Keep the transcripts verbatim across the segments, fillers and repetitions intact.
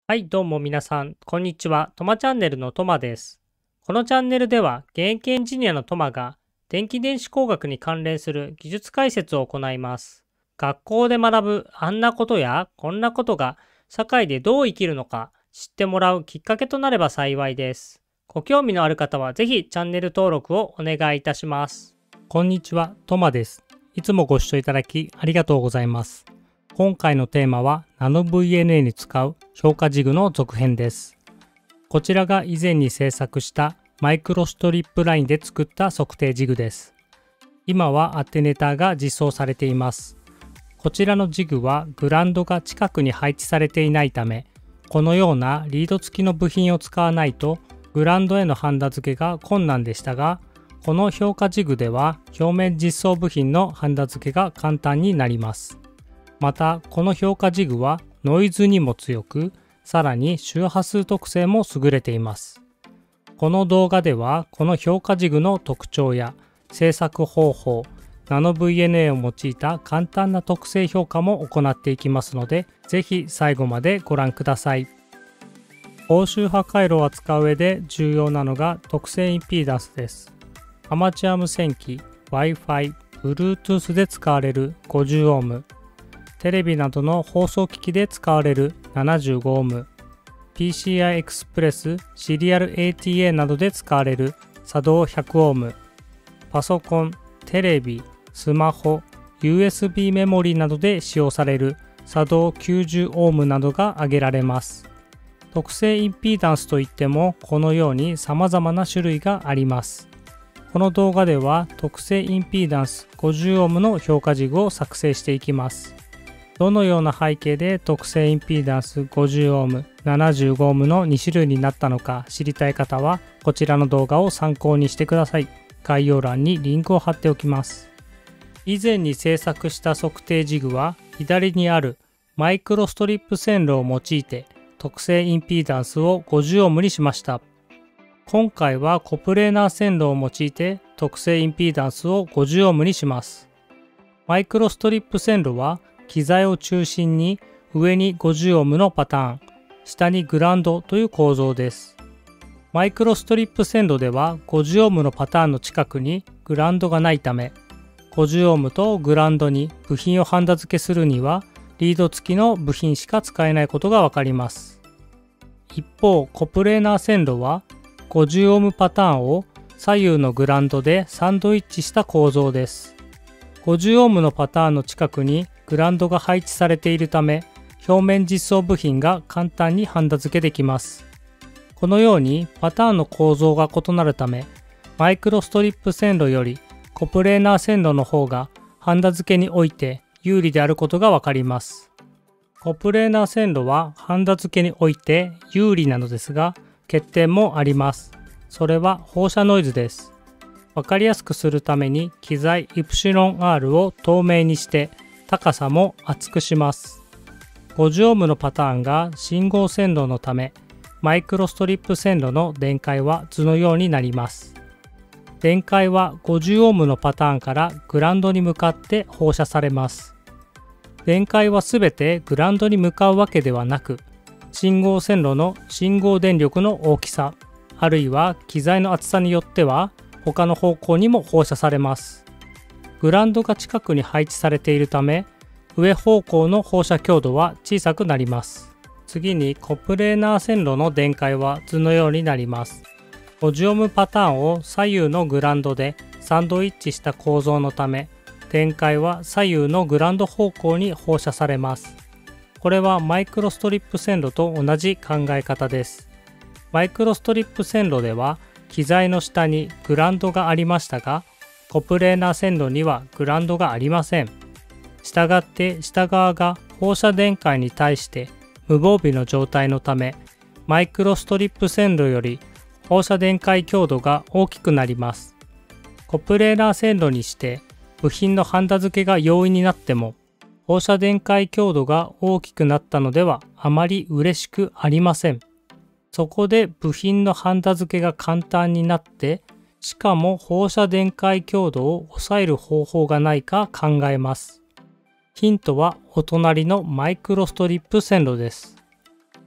はい、どうも皆さん、こんにちは。とまチャンネルのとまです。このチャンネルでは、現役エンジニアのとまが、電気電子工学に関連する技術解説を行います。学校で学ぶあんなことやこんなことが、社会でどう生きるのか、知ってもらうきっかけとなれば幸いです。ご興味のある方は、ぜひチャンネル登録をお願いいたします。こんにちは、とまです。いつもご視聴いただきありがとうございます。今回のテーマは ナノブイエヌエー に使う評価ジグの続編です。こちらが以前に制作したマイクロストリップラインで作った測定ジグです。今はアテネーターが実装されています。こちらのジグはグランドが近くに配置されていないため、このようなリード付きの部品を使わないとグランドへのハンダ付けが困難でしたが、この評価ジグでは表面実装部品のハンダ付けが簡単になります。また、この評価ジグはノイズにも強く、さらに周波数特性も優れています。この動画では、この評価ジグの特徴や制作方法、ナノ ブイエヌエー を用いた簡単な特性評価も行っていきますので、ぜひ最後までご覧ください。高周波回路を扱う上で重要なのが特性インピーダンスです。アマチュア無線機、Wi-Fi、Bluetooth で使われる ごじゅうオーム、テレビなどの放送機器で使われる ななじゅうごオーム、ピーシーアイ Express、シリアル エーティーエー などで使われる作動 ひゃくオーム、パソコン、テレビ、スマホ、ユーエスビー メモリなどで使用される作動 きゅうじゅうオームなどが挙げられます。特性インピーダンスといってもこのように様々な種類があります。この動画では特性インピーダンス ごじゅうオーム の評価ジグを作成していきます。どのような背景で特性インピーダンス ごじゅうオーム、ななじゅうごオーム のに種類になったのか知りたい方はこちらの動画を参考にしてください。概要欄にリンクを貼っておきます。以前に制作した測定ジグは左にあるマイクロストリップ線路を用いて特性インピーダンスを ごじゅうオーム にしました。今回はコプレーナー線路を用いて特性インピーダンスを ごじゅうオーム にします。マイクロストリップ線路は機材を中心に上に ごじゅうオーム のパターン、下にグラウンドという構造です。マイクロストリップ線路では ごじゅうオーム のパターンの近くにグラウンドがないため、ごじゅうオーム とグラウンドに部品をハンダ付けするにはリード付きの部品しか使えないことがわかります。一方、コプレーナー線路は ごじゅうオーム パターンを左右のグラウンドでサンドイッチした構造です。ごじゅうオーム のパターンの近くにグラウンドが配置されているため、表面実装部品が簡単にハンダ付けできます。このようにパターンの構造が異なるため、マイクロストリップ線路よりコプレーナー線路の方がハンダ付けにおいて有利であることがわかります。コプレーナー線路はハンダ付けにおいて有利なのですが、欠点もあります。それは放射ノイズです。わかりやすくするために機材 イプシロンアール を透明にして高さも厚くします。ごじゅうオーム のパターンが信号線路のため、マイクロストリップ線路の電解は図のようになります。電解は ごじゅうオーム のパターンからグラウンドに向かって放射されます。電解はすべてグラウンドに向かうわけではなく、信号線路の信号電力の大きさ、あるいは機材の厚さによっては他の方向にも放射されます。グラウンドが近くに配置されているため、上方向の放射強度は小さくなります。次にコプレーナー線路の電解は図のようになります。ごじゅうオーム パターンを左右のグラウンドでサンドイッチした構造のため、電解は左右のグラウンド方向に放射されます。これはマイクロストリップ線路と同じ考え方です。マイクロストリップ線路では機材の下にグラウンドがありましたが、コプレーナー線路にはグラウンドがありません。したがって下側が放射電解に対して無防備の状態のため、マイクロストリップ線路より放射電解強度が大きくなります。コプレーナー線路にして部品のハンダ付けが容易になっても、放射電解強度が大きくなったのではあまり嬉しくありません。そこで部品のハンダ付けが簡単になって、しかも放射電解強度を抑える方法がないか考えます。ヒントはお隣のマイクロストリップ線路です。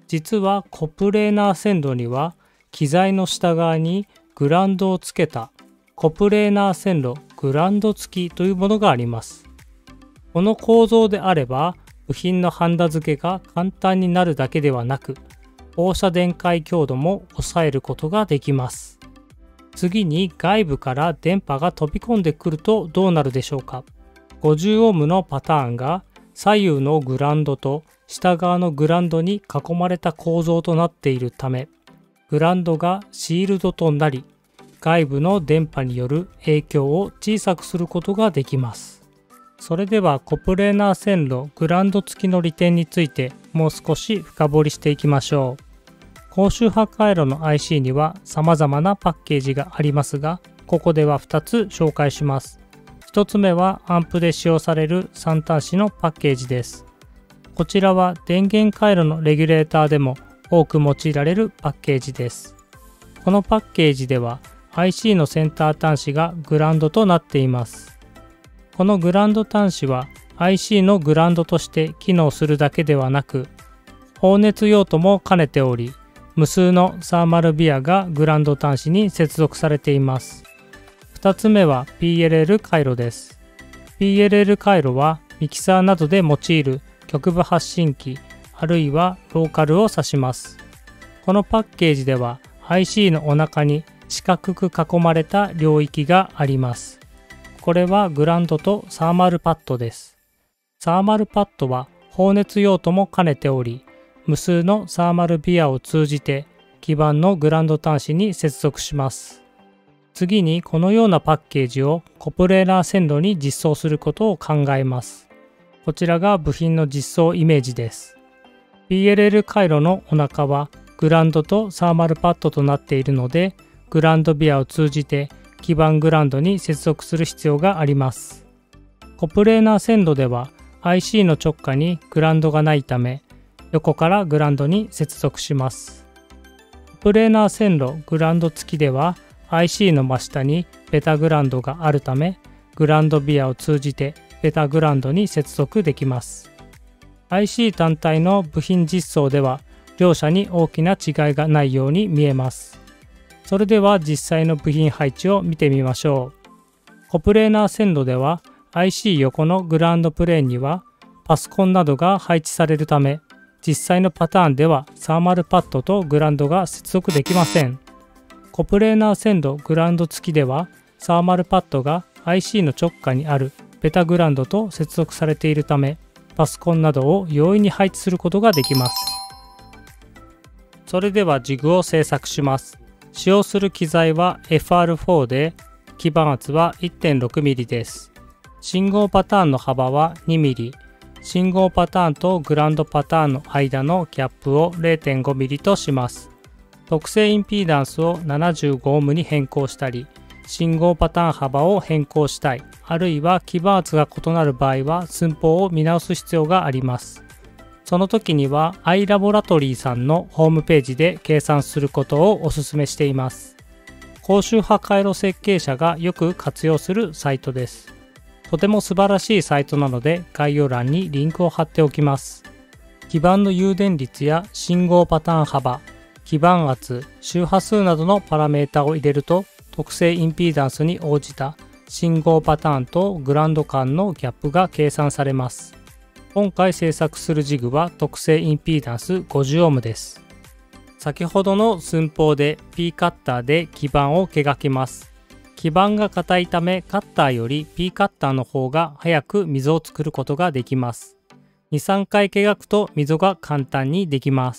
実はコプレーナー線路には機材の下側にグランドをつけたコプレーナー線路グランド付きというものがあります。この構造であれば部品のハンダ付けが簡単になるだけではなく、放射電解強度も抑えることができます。次に外部から電波が飛び込んでくるとどうなるでしょうか。ごじゅうオームのパターンが左右のグランドと下側のグランドに囲まれた構造となっているため、グランドがシールドとなり、外部の電波による影響を小さくすることができます。それではコプレーナー線路グランド付きの利点についてもう少し深掘りしていきましょう。高周波回路の アイシー には様々なパッケージがありますが、ここではふたつ紹介します。ひとつめはアンプで使用されるさん端子のパッケージです。こちらは電源回路のレギュレーターでも多く用いられるパッケージです。このパッケージでは アイシー のセンター端子がグランドとなっています。このグランド端子は アイシー のグランドとして機能するだけではなく、放熱用途も兼ねており、無数のサーマルビアがグランド端子に接続されています。ふたつめは ピーエルエル 回路です。ピーエルエル 回路はミキサーなどで用いる局部発信機あるいはローカルを指します。このパッケージでは アイシー のお腹に四角く囲まれた領域があります。これはグランドとサーマルパッドです。サーマルパッドは放熱用途も兼ねており、無数のサーマルビアを通じて基板のグランド端子に接続します。次にこのようなパッケージをコプレーナー線路に実装することを考えます。こちらが部品の実装イメージです。ピーエルエル 回路のお腹はグランドとサーマルパッドとなっているので、グランドビアを通じて基板グランドに接続する必要があります。コプレーナー線路では アイシー の直下にグランドがないため、横からグランドに接続します。コプレーナー線路グランド付きでは アイシー の真下にベタグランドがあるため、グランドビアを通じてベタグランドに接続できます。アイシー 単体の部品実装では両者に大きな違いがないように見えます。それでは実際の部品配置を見てみましょう。コプレーナー線路では アイシー 横のグラウンドプレーンにはパソコンなどが配置されるため、実際のパターンではサーマルパッドとグラウンドが接続できません。コプレーナー線路グラウンド付きではサーマルパッドが アイシー の直下にあるベタグラウンドと接続されているため、パソコンなどを容易に配置することができます。それではジグを製作します。使用する機材は エフアールフォー で、基板圧は いってんろくミリ です。信号パターンの幅は にミリ、信号パターンとグラウンドパターンの間のギャップを れいてんごミリ とします。特性インピーダンスを ななじゅうごオーム に変更したり、信号パターン幅を変更したい、あるいは基板圧が異なる場合は寸法を見直す必要があります。その時には アイラボラトリー さんのホームページで計算することをお勧めしています。高周波回路設計者がよく活用するサイトです。とても素晴らしいサイトなので概要欄にリンクを貼っておきます。基板の誘電率や信号パターン幅、基板圧、周波数などのパラメータを入れると、特性インピーダンスに応じた信号パターンとグラウンド間のギャップが計算されます。今回製作するジグは特性インピーダンス ごじゅうオーム です。先ほどの寸法で P カッターで基板をけがけます。基板が硬いためカッターより P カッターの方が早く溝を作ることができます。に、さんかいけがくと溝が簡単にできます。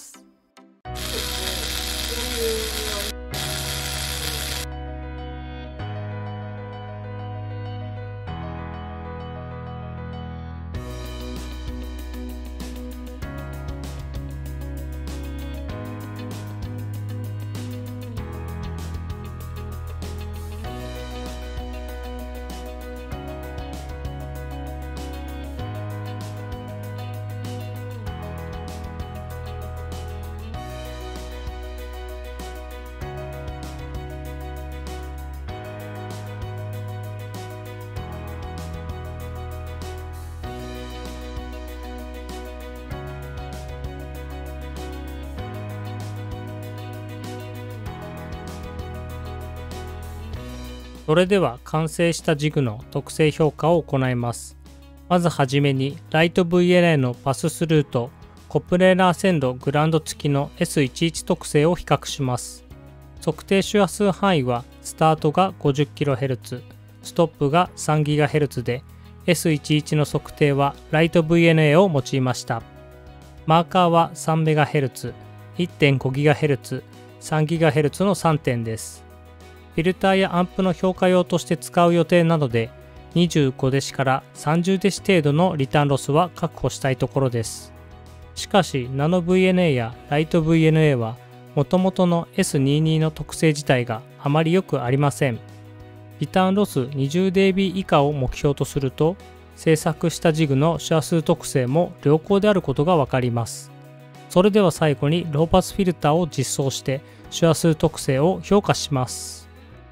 それでは完成したジグの特性評価を行います。まずはじめにライト ブイエヌエー のパススルーとコプレーナー線路グランド付きの エスじゅういち 特性を比較します。測定周波数範囲はスタートが ごじゅっキロヘルツ、ストップが さんギガヘルツ で エスじゅういち の測定はライト ブイエヌエー を用いました。マーカーは さんメガヘルツ、いってんごギガヘルツ、さんギガヘルツ のさんてんです。フィルターやアンプの評価用として使う予定なので、にじゅうごデシからさんじゅうデシ程度のリターンロスは確保したいところです。しかし、ナノ ブイエヌエー やライト ブイエヌエー は、もともとの エスにじゅうに の特性自体があまり良くありません。リターンロス にじゅうディービー 以下を目標とすると、制作したジグの周波数特性も良好であることがわかります。それでは最後にローパスフィルターを実装して周波数特性を評価します。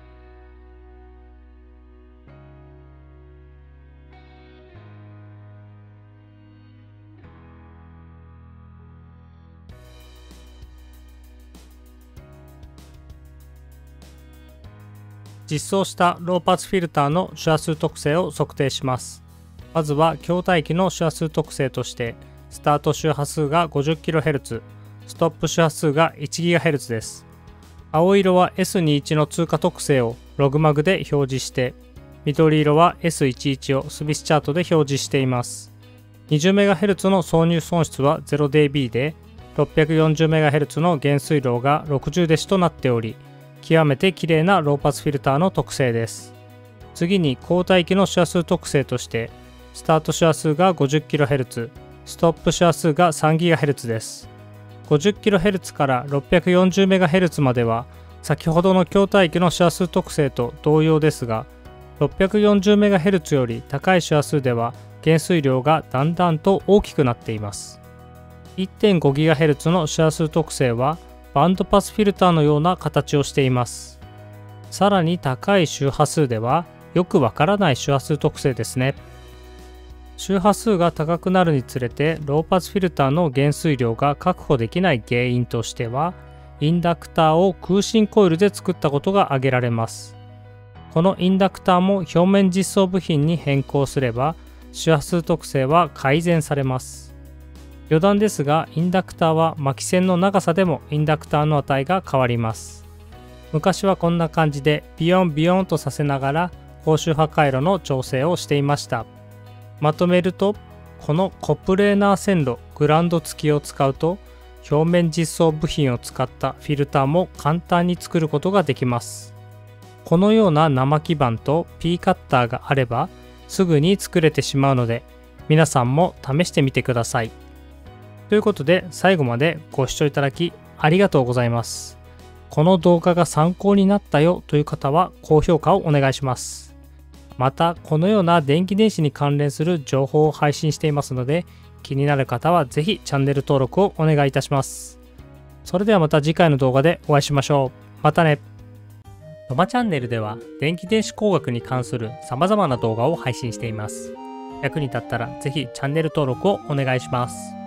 実装したローパスフィルターの周波数特性を測定します。まずは筐体機の周波数特性として、スタート周波数が ごじゅっキロヘルツ、ストップ周波数が いちギガヘルツ です。青色は エスにじゅういち の通過特性をログマグで表示して、緑色は エスじゅういちいち をスミスチャートで表示しています。にじゅうメガヘルツ の挿入損失は ゼロディービー で、ろっぴゃくよんじゅうメガヘルツ の減衰量がろくじゅうデシとなっており、極めて綺麗なローパスフィルターの特性です。次に交代機の周波数特性として、スタート周波数が ごじゅっキロヘルツ、ストップ周波数が さんギガヘルツ です。ごじゅっキロヘルツ から ろっぴゃくよんじゅうメガヘルツ までは、先ほどの筐体機の周波数特性と同様ですが、ろっぴゃくよんじゅうメガヘルツ より高い周波数では減衰量がだんだんと大きくなっています。いってんごギガヘルツ の周波数特性は、バンドパスフィルターのような形をしています。さらに高い周波数ではよくわからない周波数特性ですね。周波数が高くなるにつれてローパスフィルターの減衰量が確保できない原因としては、インダクターを空心コイルで作ったことが挙げられます。このインダクターも表面実装部品に変更すれば周波数特性は改善されます。余談ですが、インダクターは巻き線の長さでもインダクターの値が変わります。昔はこんな感じでビヨンビヨンとさせながら高周波回路の調整をしていました。まとめると、このコプレーナー線路グランド付きを使うと、表面実装部品を使ったフィルターも簡単に作ることができます。このような生基板と P カッターがあればすぐに作れてしまうので、皆さんも試してみてください。ということで、最後までご視聴いただきありがとうございます。この動画が参考になったよという方は高評価をお願いします。また、このような電気電子に関連する情報を配信していますので、気になる方はぜひチャンネル登録をお願いいたします。それではまた次回の動画でお会いしましょう。またね。とまチャンネルでは電気電子工学に関する様々な動画を配信しています。役に立ったらぜひチャンネル登録をお願いします。